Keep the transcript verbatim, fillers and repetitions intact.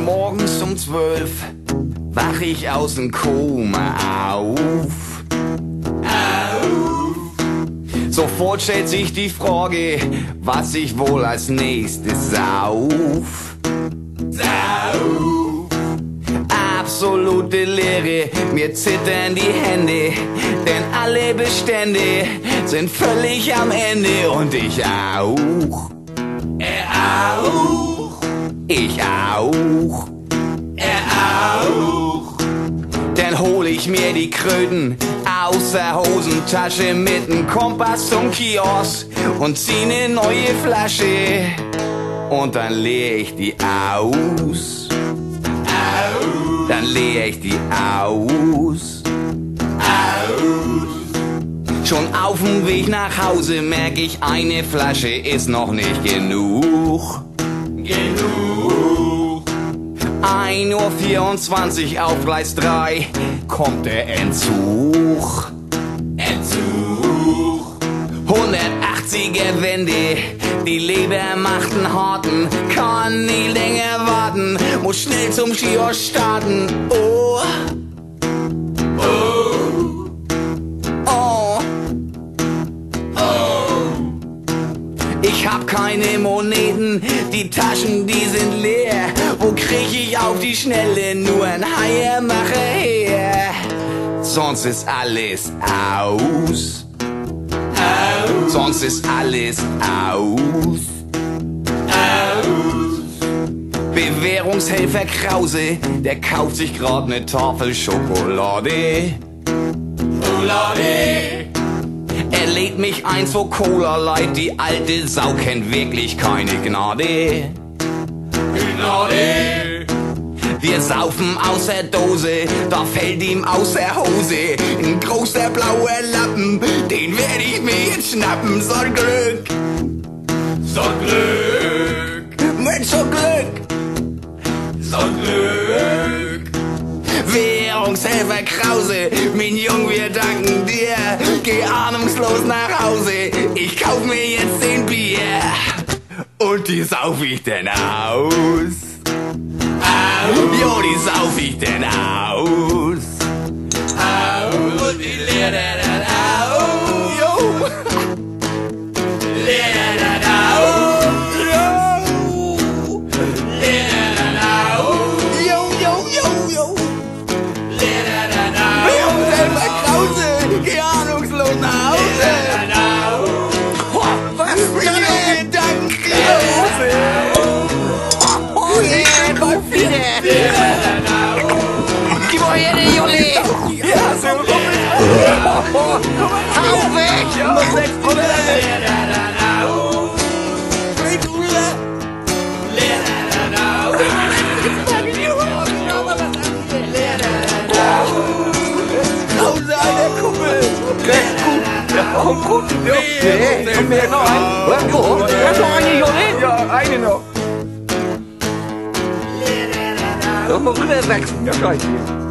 morgens um zwölf wach ich aus dem Koma auf. Auf. Sofort stellt sich die Frage, was ich wohl als nächstes sauf. Sauf. Absolute Leere, mir zittern die Hände, denn alle Bestände sind völlig am Ende und ich auch. Er auch. Ich auch. Er auch. Dann hol ich mir die Kröten aus der Hosentasche mit nem Kompass zum Kiosk und zieh ne neue Flasche und dann leer ich die aus. Aus. Dann leer ich die aus. Aus. Schon auf dem Weg nach Hause merk ich, eine Flasche ist noch nicht genug. Genug. ein Uhr vierundzwanzig auf Gleis drei kommt der Entzug. Entzug. hundertachtziger Wende, die Leber macht einen harten, kann nie länger warten, muss schnell zum Kiosk starten. Oh. Oh. Oh. Ich hab keine Moneten, die Taschen, die sind leer. Wo krieg ich auf die Schnelle nur ein Heiermacher her? Sonst ist alles aus. Aus. Sonst ist alles aus. Aus. Bewährungshelfer Krause, der kauft sich grad ne Tafel Schokolade. Schokolade. Er lädt mich ein zur Cola Light, die alte Sau kennt wirklich keine Gnade. Gnade. Wir saufen aus der Dose, da fällt ihm aus der Hose ein großer blauer Lappen, den werd ich mir jetzt schnappen. So ein Glück, so ein Glück, mit so Glück, so ein Glück. Währungshelfer Krause, mein Jung, wir danken dir. Geh ahnungslos nach Hause, ich kauf mir jetzt den Bier. Und die sauf ich denn aus. Aus. Jo, die sauf ich denn aus. Aus. Und die leert er dann aus. Jo. Leert er dann aus. Jo. Leert er dann aus. Jo, jo, jo, jo. Leert er dann aus. Währungshelfer Krause, geh ahnungslos nach Hause. Leert er dann aus. Was? Vielen Dank. Oh, ich bin mal wieder. Gib mal her, der Junge. Ja, so. Hau weg. Noch sechs Prozent. Krause, alter Kumpel. Komm, komm, nee, komm her, noch ein. Jo, hast noch eine, Junge? Ja, eine noch. Doch mal rüber wachsen, ja, gleich hier.